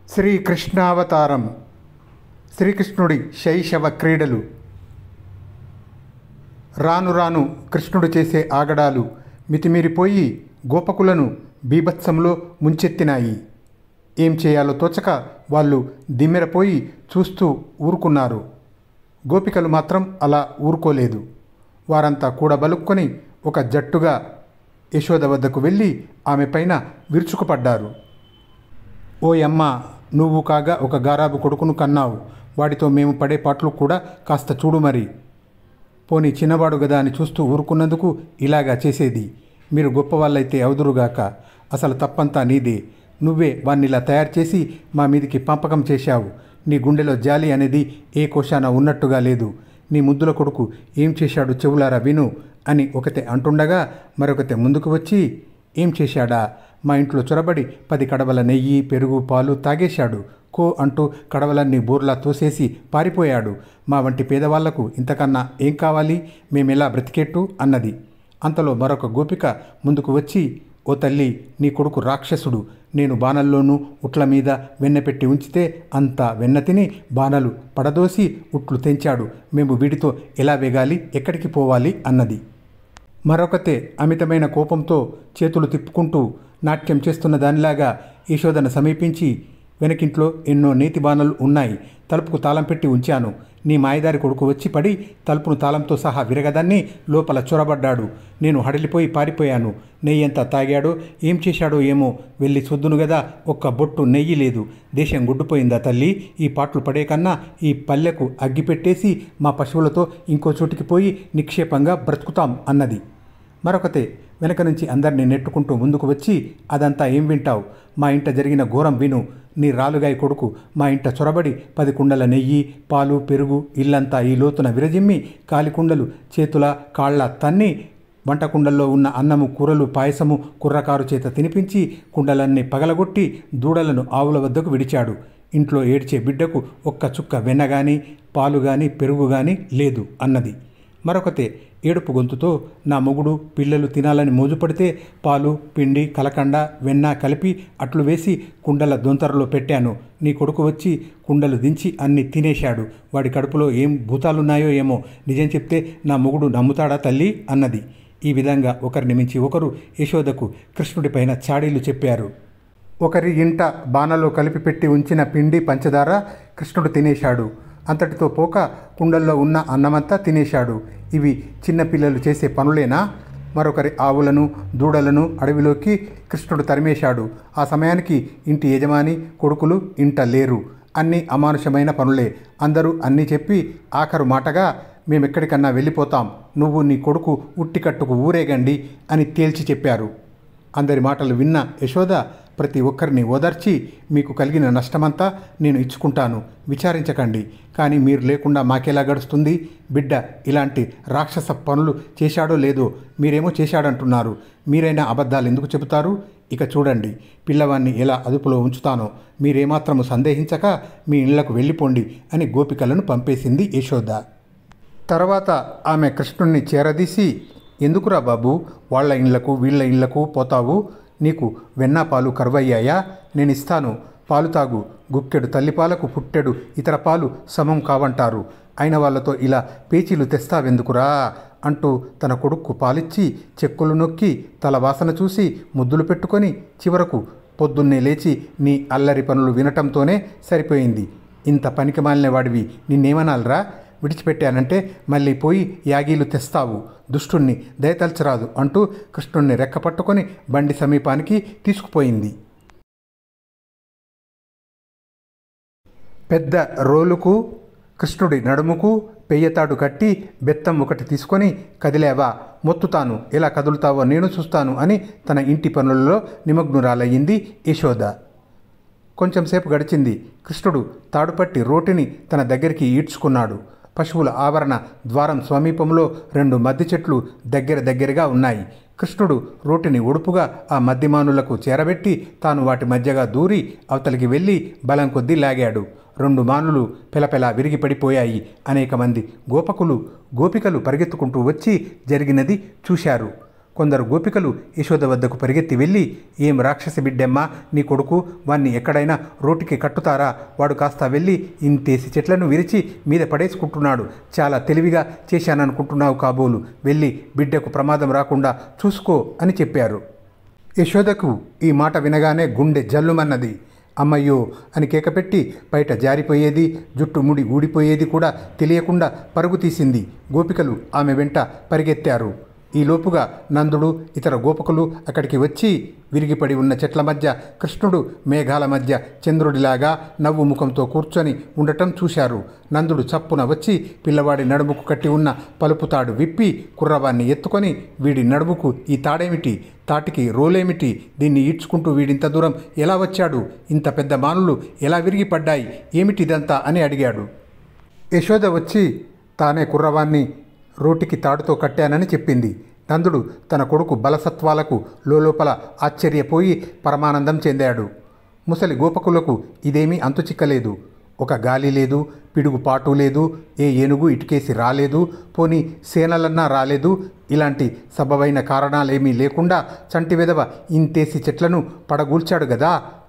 శ్రీకృష్ణావతారం. శ్రీకృష్ణుడి శైశవ క్రీడలు. రాను రాను కృష్ణుడు చేసే ఆగడాలు మితిమీరిపోయి గోపకులను బీభత్సంలో ముంచెత్తినాయి. ఏం చేయాలో తోచక వాళ్ళు దిమ్మెరపోయి చూస్తూ ఊరుకున్నారు. గోపికలు మాత్రం అలా ఊరుకోలేదు. వారంతా కూడబలుక్కొని ఒక జట్టుగా యశోద వద్దకు వెళ్ళి ఆమె పైన విరుచుకుపడ్డారు. ఓయమ్మ, నువ్వు కాగా ఒక గారాబు కొడుకును కన్నావు. వాడితో మేము పడే పాటలు కూడా కాస్త చూడు మరి. పోనీ చిన్నవాడు గదా అని చూస్తూ ఊరుకున్నందుకు ఇలాగా చేసేది. మీరు గొప్పవాళ్ళైతే అవుదురుగాక. అసలు తప్పంతా నీదే. నువ్వే వాణ్ణిలా తయారు చేసి మా మీదికి పంపకం చేశావు. నీ గుండెలో జాలి అనేది ఏ కోశాన ఉన్నట్టుగా లేదు. నీ ముద్దుల కొడుకు ఏం చేశాడు చెవులారా విను అని ఒకతే అంటుండగా మరొకతే ముందుకు వచ్చి, ఏం చేశాడా? మా ఇంట్లో చొరబడి 10 కడవల నెయ్యి, పెరుగు, పాలు తాగేశాడు. కో అంటూ కడవలన్నీ బోర్లా తోసేసి పారిపోయాడు. మా వంటి పేదవాళ్లకు ఇంతకన్నా ఏం కావాలి? మేమెలా బ్రతికేట్టు అన్నది. అంతలో మరొక గోపిక ముందుకు వచ్చి, ఓ తల్లి, నీ కొడుకు రాక్షసుడు. నేను బాణల్లోనూ ఉట్ల మీద వెన్న పెట్టి ఉంచితే అంత వెన్న తిని బాణలు పడదోసి ఉట్లు తెంచాడు. మేము వీడితో ఎలా వేగాలి? ఎక్కడికి పోవాలి అన్నది. మరొకతే అమితమైన కోపంతో చేతులు తిప్పుకుంటూ నాట్యం చేస్తున్న దానిలాగా యశోదను సమీపించి, వెనకింట్లో ఎన్నో నేతి బాణలు ఉన్నాయి. తలుపుకు తాళం పెట్టి ఉంచాను. నీ మాయదారి కొడుకు వచ్చి పడి తలుపును తాళంతో సహా విరగదాన్ని లోపల చొరబడ్డాడు. నేను హడలిపోయి పారిపోయాను. నెయ్యంతా తాగాడో ఏం చేశాడో ఏమో. వెళ్ళి చూద్దును గదా, ఒక్క బొట్టు నెయ్యి లేదు. దేశం గుడ్డుపోయిందా తల్లి? ఈ పాటలు పడే కన్నా ఈ పల్లెకు అగ్గిపెట్టేసి మా పశువులతో ఇంకో చోటికి పోయి నిక్షేపంగా బ్రతుకుతాం అన్నది. మరొకతే వెనక నుంచి అందరినీ నెట్టుకుంటూ ముందుకు వచ్చి, అదంతా ఏం వింటావు? మా ఇంట జరిగిన ఘోరం విను. నీ రాలుగాయ కొడుకు మా ఇంట చొరబడి 10 కుండల నెయ్యి, పాలు, పెరుగు ఇల్లంతా ఈ లోతున విరజిమ్మి కాలికుండలు చేతుల కాళ్ల తన్ని వంటకుండల్లో ఉన్న అన్నము, కూరలు, పాయసము కుర్రకారు చేత తినిపించి కుండలన్నీ పగలగొట్టి దూడలను ఆవుల వద్దకు విడిచాడు. ఇంట్లో ఏడ్చే బిడ్డకు ఒక్క చుక్క వెన్న గాని, పాలు గాని, పెరుగు గాని లేదు అన్నది. మరొకతే ఏడుపు గొంతుతో, నా మొగుడు పిల్లలు తినాలని మోజుపడితే పాలు, పిండి, కలకండ, వెన్న కలిపి అట్లు వేసి కుండల దొంతరలో పెట్టాను. నీ కొడుకు వచ్చి కుండలు దించి అన్ని తినేశాడు. వాడి కడుపులో ఏం భూతాలున్నాయో ఏమో. నిజం చెప్తే నా మొగుడు నమ్ముతాడా తల్లి అన్నది. ఈ విధంగా ఒకరిని మించి ఒకరు యశోదకు కృష్ణుడిపైన చాడీలు చెప్పారు. ఒకరి ఇంట బాణలో కలిపి పెట్టి ఉంచిన పిండి, పంచదార కృష్ణుడు తినేశాడు. అంతటితో పోక కుండల్లో ఉన్న అన్నమంతా తినేశాడు. ఇవి చిన్నపిల్లలు చేసే పనులేనా? మరొకరి ఆవులను, దూడలను అడవిలోకి కృష్ణుడు తరిమేశాడు. ఆ సమయానికి ఇంటి యజమాని, కొడుకులు ఇంట లేరు. అన్నీ అమానుషమైన పనులే. అందరూ అన్నీ చెప్పి ఆఖరు మాటగా, మేమెక్కడికన్నా వెళ్ళిపోతాం, నువ్వు నీ కొడుకు ఉట్టికట్టుకు ఊరేగండి అని తేల్చి చెప్పారు. అందరి మాటలు విన్న యశోద ప్రతి ఒక్కరిని ఓదార్చి, మీకు కలిగిన నష్టమంతా నేను ఇచ్చుకుంటాను, విచారించకండి. కానీ మీరు లేకుండా మాకెలా గడుస్తుంది? బిడ్డ ఇలాంటి రాక్షస పనులు చేశాడో లేదో మీరేమో చేశాడంటున్నారు. మీరైనా అబద్ధాలు ఎందుకు చెబుతారు? ఇక చూడండి, పిల్లవాన్ని ఎలా అదుపులో ఉంచుతానో. మీరేమాత్రము సందేహించక మీ ఇళ్లకు వెళ్ళిపోండి అని గోపికలను పంపేసింది యశోద. తర్వాత ఆమె కృష్ణుణ్ణి చేరదీసి, ఎందుకురా బాబు వాళ్ళ ఇళ్లకు వీళ్ళ ఇళ్లకు పోతావు? నీకు వెన్న పాలు కరువయ్యాయా? నేనిస్తాను, పాలు తాగు. గుక్కెడు తల్లిపాలకు పుట్టెడు ఇతర పాలు సమం కావంటారు. అయిన వాళ్ళతో ఇలా పేచీలు తెస్తావెందుకురా అంటూ తన కొడుక్కు పాలిచ్చి చెక్కులు నొక్కి తల వాసన చూసి ముద్దులు పెట్టుకొని చివరకు పొద్దున్నే లేచి నీ అల్లరి పనులు వినటంతోనే సరిపోయింది. ఇంత పనికిమాలిన వాడివి నిన్నేమనాలరా? విడిచిపెట్టానంటే మళ్ళీ పోయి యాగీలు తెస్తావు. దుష్టుణ్ణి దయతల్చరాదు అంటూ కృష్ణుణ్ణి రెక్కపట్టుకొని బండి సమీపానికి తీసుకుపోయింది. పెద్ద రోలుకు కృష్ణుడి నడుముకు పెయ్యతాడు కట్టి బెత్తం ఒకటి తీసుకొని, కదిలేవా? మొత్తుతాను, ఎలా కదులుతావో నేను చూస్తాను అని తన ఇంటి పనులలో నిమగ్నురాలయ్యింది యశోద. కొంచెంసేపు గడిచింది. కృష్ణుడు తాడుపట్టి రోటిని తన దగ్గరికి ఈడ్చుకున్నాడు. పశువుల ఆవరణ ద్వారం సమీపంలో 2 మద్ది చెట్లు దగ్గరగా ఉన్నాయి. కృష్ణుడు రోటిని ఒడుపుగా ఆ మద్దిమానులకు చేరబెట్టి తాను వాటి మధ్యగా దూరి అవతలికి వెళ్ళి బలం కొద్దీ లాగాడు. 2 మానులు పెలపెలా విరిగి పడిపోయాయి. అనేక మంది గోపికలు పరిగెత్తుకుంటూ వచ్చి జరిగినది చూశారు. కొందరు గోపికలు యశోద వద్దకు పరిగెత్తి వెళ్ళి, ఏం రాక్షసి బిడ్డమ్మా, నీ కొడుకు, వాణ్ణి ఎక్కడైనా రోటికి కట్టుతారా? వాడు కాస్త వెళ్ళి ఇంతేసి చెట్లను విరిచి మీద పడేసుకుంటున్నాడు. చాలా తెలివిగా చేశాననుకుంటున్నావు కాబోలు. వెళ్ళి బిడ్డకు ప్రమాదం రాకుండా చూసుకో అని చెప్పారు. యశోదకు ఈ మాట వినగానే గుండె జల్లుమన్నది. అమ్మయ్యో అని కేకపెట్టి బయట జారిపోయేది, జుట్టు ముడి ఊడిపోయేది కూడా తెలియకుండా పరుగు తీసింది. గోపికలు ఆమె వెంట పరిగెత్తారు. ఈలోపుగా నందుడు, ఇతర గోపకులు అక్కడికి వచ్చి విరిగిపడి ఉన్న చెట్ల మధ్య కృష్ణుడు మేఘాల మధ్య చంద్రుడిలాగా నవ్వు ముఖంతో కూర్చొని ఉండటం చూశారు. నందుడు చప్పున వచ్చి పిల్లవాడి నడుముకు కట్టి ఉన్న పలుపు తాడు విప్పి కుర్రవాన్ని ఎత్తుకొని, వీడి నడుముకు ఈ తాడేమిటి? తాటికి రోలేమిటి? దీన్ని ఈడ్చుకుంటూ వీడింత దూరం ఎలా వచ్చాడు? ఇంత పెద్ద మానులు ఎలా విరిగి పడ్డాయి? ఏమిటిదంతా అని అడిగాడు. యశోద వచ్చి తానే కుర్రవాన్ని రోటికి తాడుతో కట్టానని చెప్పింది. నందుడు తన కొడుకు బలసత్వాలకు లోపల ఆశ్చర్యపోయి పరమానందం చెందాడు. ముసలి గోపకులకు ఇదేమీ అంతుచిక్కలేదు. ఒక గాలి లేదు, పిడుగు పాటు లేదు, ఏ ఏనుగు ఇటుకేసి రాలేదు, పోని సేనలన్నా రాలేదు. ఇలాంటి సబబైన కారణాలేమీ లేకుండా చంటి వెదవ ఇంతేసి చెట్లను పడగూల్చాడు గదా.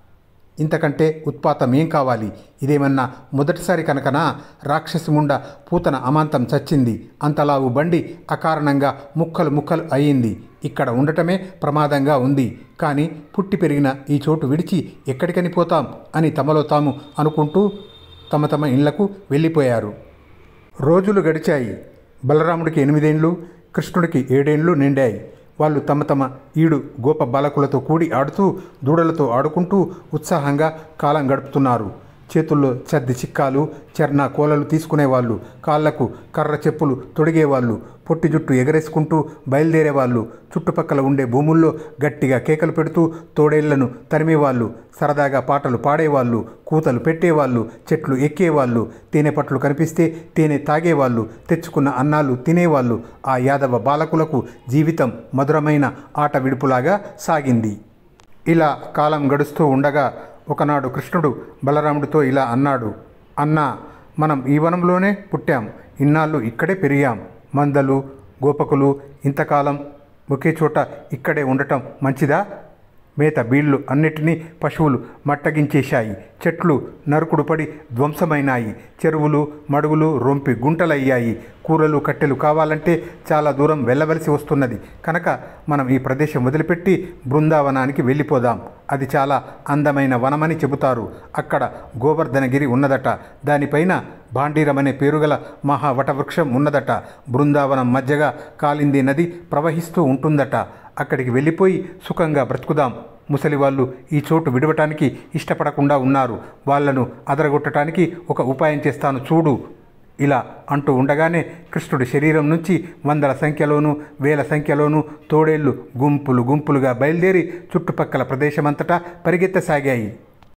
ఇంతకంటే ఉత్పాతం ఏం కావాలి? ఇదేమన్నా మొదటిసారి కనుకనా? రాక్షసి ముండ పూతన అమాంతం చచ్చింది. అంతలావు బండి అకారణంగా ముక్కలు ముక్కలు అయ్యింది. ఇక్కడ ఉండటమే ప్రమాదంగా ఉంది. కానీ పుట్టి పెరిగిన ఈ చోటు విడిచి ఎక్కడికని పోతాం అని తమలో తాము అనుకుంటూ తమ తమ ఇళ్లకు వెళ్ళిపోయారు. రోజులు గడిచాయి. బలరాముడికి 8 ఏండ్లు, కృష్ణుడికి 7 ఏండ్లు నిండాయి. వాళ్ళు తమ తమ ఈడు గోప బాలకులతో కూడి ఆడుతూ, దూడలతో ఆడుకుంటూ ఉత్సాహంగా కాలం గడుపుతున్నారు. చేతుల్లో చద్ది చిక్కాలు, చర్నా కోలలు తీసుకునేవాళ్ళు, కాళ్లకు కర్ర చెప్పులు తొడిగేవాళ్ళు, పొట్టి జుట్టు ఎగరేసుకుంటూ బయలుదేరేవాళ్ళు, చుట్టుపక్కల ఉండే భూముల్లో గట్టిగా కేకలు పెడుతూ తోడేళ్లను తరిమేవాళ్ళు, సరదాగా పాటలు పాడేవాళ్ళు, కూతలు పెట్టేవాళ్ళు, చెట్లు ఎక్కేవాళ్ళు, తేనె పట్లు కనిపిస్తే తేనె తాగేవాళ్ళు, తెచ్చుకున్న అన్నాలు తినేవాళ్ళు. ఆ యాదవ బాలకులకు జీవితం మధురమైన ఆట విడుపులాగా సాగింది. ఇలా కాలం గడుస్తూ ఉండగా ఒకనాడు కృష్ణుడు బలరాముడితో ఇలా అన్నాడు. అన్నా, మనం ఈ వనంలోనే పుట్టాం, ఇన్నాళ్ళు ఇక్కడే పెరిగాం. మందలు, గోపకులు ఇంతకాలం ఒకే చోట ఇక్కడే ఉండటం మంచిదా? మేత బీళ్లు అన్నిటినీ పశువులు మట్టగించేశాయి. చెట్లు నరుకుడు పడి ధ్వంసమైనాయి. చెరువులు మడుగులు రొంపి గుంటలయ్యాయి. కూరలు కట్టెలు కావాలంటే చాలా దూరం వెళ్ళవలసి వస్తున్నది. కనుక మనం ఈ ప్రదేశం వదిలిపెట్టి బృందావనానికి వెళ్ళిపోదాం. అది చాలా అందమైన వనమని చెబుతారు. అక్కడ గోవర్ధనగిరి ఉన్నదట. దానిపైన భాండీరమనే పేరుగల మహావటవృక్షం ఉన్నదట. బృందావనం మధ్యగా కాలింది నది ప్రవహిస్తూ ఉంటుందట. అక్కడికి వెళ్ళిపోయి సుఖంగా బ్రతుకుదాం. ముసలివాళ్ళు ఈ చోటు విడవటానికి ఇష్టపడకుండా ఉన్నారు. వాళ్లను అదరగొట్టడానికి ఒక ఉపాయం చేస్తాను చూడు. ఇలా అంటూ ఉండగానే కృష్ణుడి శరీరం నుంచి వందల సంఖ్యలోనూ వేల సంఖ్యలోనూ తోడేళ్లు గుంపులు గుంపులుగా బయలుదేరి చుట్టుపక్కల ప్రదేశమంతటా పరిగెత్తసాగాయి.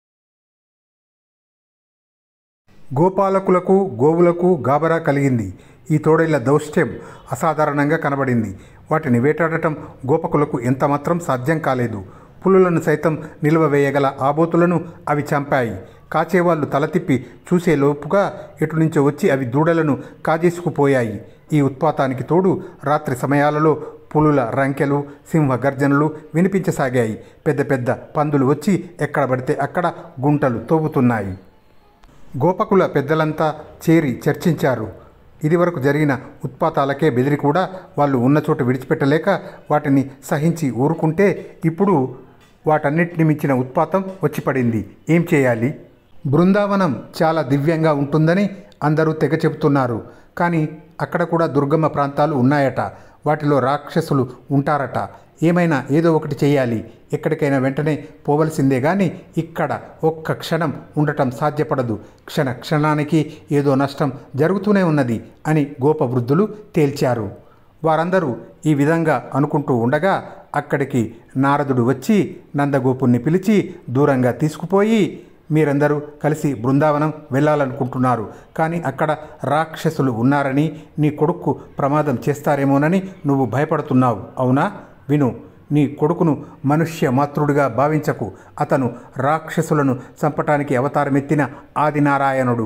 గోపాలకులకు గోవులకు గాబరా కలిగింది. ఈ తోడేళ్ల దౌష్ట్యం అసాధారణంగా కనబడింది. వాటిని వేటాడటం గోపకులకు ఎంతమాత్రం సాధ్యం కాలేదు. పులులను సైతం నిల్వవేయగల ఆబోతులను అవి చంపాయి. కాచేవాళ్ళు తల తిప్పి చూసేలోపుగా ఎటునుంచో వచ్చి అవి దూడలను కాజేసుకుపోయాయి. ఈ ఉత్పాతానికి తోడు రాత్రి సమయాలలో పులుల రంకెలు, సింహ గర్జనలు వినిపించసాగాయి. పెద్ద పెద్ద పందులు వచ్చి ఎక్కడ పడితే అక్కడ గుంటలు తవ్వుతున్నాయి. గోపకుల పెద్దలంతా చేరి చర్చించారు. ఇదివరకు జరిగిన ఉత్పాతాలకే బెదిరి కూడా వాళ్ళు ఉన్న చోటు విడిచిపెట్టలేక వాటిని సహించి ఊరుకుంటే ఇప్పుడు వాటన్నిటిని మించిన ఉత్పాతం వచ్చిపడింది. ఏం చేయాలి? బృందావనం చాలా దివ్యంగా ఉంటుందని అందరూ తెగ చెబుతున్నారు. కానీ అక్కడ కూడా దుర్గమ ప్రాంతాలు ఉన్నాయట. వాటిలో రాక్షసులు ఉంటారట. ఏమైనా ఏదో ఒకటి చేయాలి. ఎక్కడికైనా వెంటనే పోవలసిందే కానీ ఇక్కడ ఒక్క క్షణం ఉండటం సాధ్యపడదు. క్షణానికి ఏదో నష్టం జరుగుతూనే ఉన్నది అని గోపవృద్ధులు తేల్చారు. వారందరూ ఈ విధంగా అనుకుంటూ ఉండగా అక్కడికి నారదుడు వచ్చి నందగోపుణ్ణి పిలిచి దూరంగా తీసుకుపోయి, మీరందరూ కలిసి బృందావనం వెళ్ళాలనుకుంటున్నారు, కానీ అక్కడ రాక్షసులు ఉన్నారని, నీ కొడుకు ప్రమాదం చేస్తారేమోనని నువ్వు భయపడుతున్నావు, అవునా? విను, నీ కొడుకును మనుష్య మాతృడిగా భావించకు. అతను రాక్షసులను చంపటానికి అవతారమెత్తిన ఆదినారాయణుడు.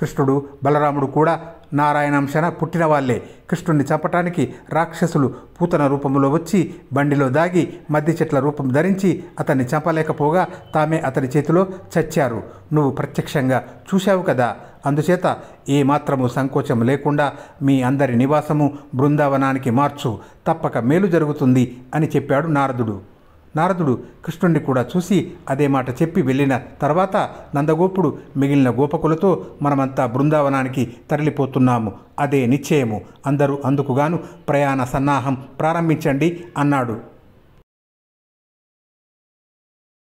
కృష్ణుడు బలరాముడు కూడా నారాయణాంశన పుట్టిన వాళ్ళే. కృష్ణుడిని చంపటానికి రాక్షసులు పూతన రూపంలో వచ్చి బండిలో దాగి మద్ది చెట్ల రూపం ధరించి అతన్ని చంపలేకపోగా తామే అతని చేతిలో చచ్చారు. నువ్వు ప్రత్యక్షంగా చూశావు కదా, అందుచేత ఏమాత్రము సంకోచం లేకుండా మీ అందరి నివాసము బృందావనానికి మార్చు, తప్పక మేలు జరుగుతుంది అని చెప్పాడు నారదుడు. నారదుడు కృష్ణుణ్ణి కూడా చూసి అదే మాట చెప్పి వెళ్ళిన తర్వాత నందగోపుడు మిగిలిన గోపకులతో మనమంతా బృందావనానికి తరలిపోతున్నాము, అదే నిశ్చయము, అందరూ అందుకుగాను ప్రయాణ సన్నాహం ప్రారంభించండి అన్నాడు.